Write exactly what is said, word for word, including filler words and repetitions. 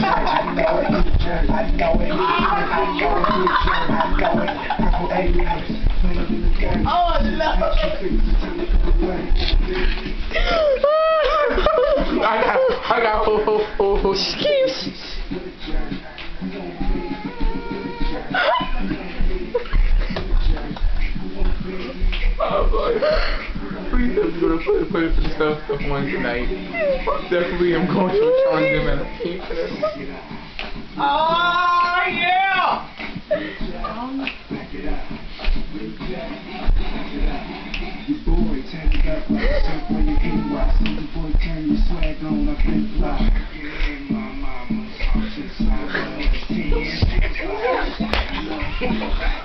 Oh no! I got, I got ho ho ho ho skis. Oh boy. Please don't go to put, put it for the stuff stuff one tonight. Definitely I'm going to charge them at a pink for this. Oh yeah! Your boy turn it up like yourself when you N Y. So your boy turn your swag on up and fly. Yeah, my mama, I'm just like